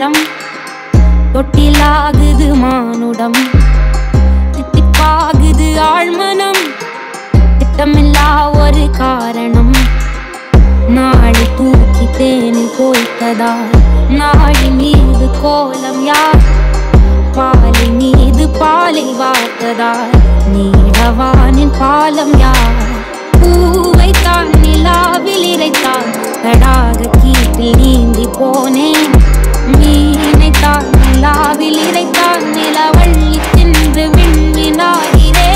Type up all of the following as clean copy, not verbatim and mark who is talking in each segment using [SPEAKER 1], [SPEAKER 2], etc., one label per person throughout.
[SPEAKER 1] நேரம் தொட்டிலாகுது மானுடம் தித்திப்பாகுது ஆழ்மனம் திட்டமில்லா ஒரு காரணம் நாளை தூக்கி தேனில் போய்த்ததா நாளை மீது கோலம் யார் பாலை மீது பாலை வார்த்ததா நீடவானின் பாலம் யார் பூவைத்தான் நிலாவில் இறைத்தான் தடாக கீட்டில் நீந்தி போனேன் மீனைத்தான் நிலாவில் இறைத்தான் நிலவள்ளி தின்று விண்ணினாகிறே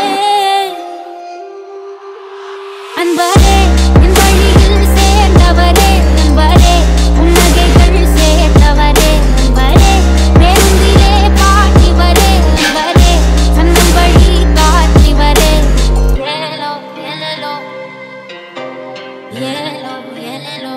[SPEAKER 1] அன்பரே என் வழியில் சேர்ந்தவரே நண்பரே உன்னகைகள் சேர்ந்தவரே நண்பரே பேருந்திலே பாட்டிவரே நண்பரே சன்னம் வழி காட்டிவரே ஏலோ ஏலோ ஏலோ ஏலோ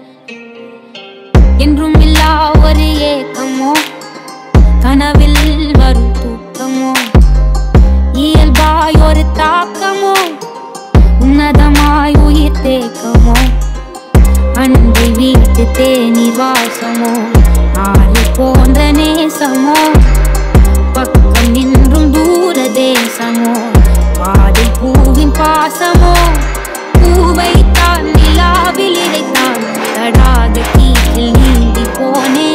[SPEAKER 1] என்றும் இல்லா ஒரு ஏக்கமோ கனவில் வரும் தூக்கமோ இயல்பாய் ஒரு தாக்கமோ உன்னதமாய் உயிர் தேக்கமோ அன்பை வீட்டு தேனி வாசமோ ஆறு போன்ற நேசமோ பக்கம் நின்றும் தூர தேசமோ பாதை பூவின் பாசமோ பூவை தான் நிலாவில் இறைத்தான் தடாக கீழில் நீந்தி போனே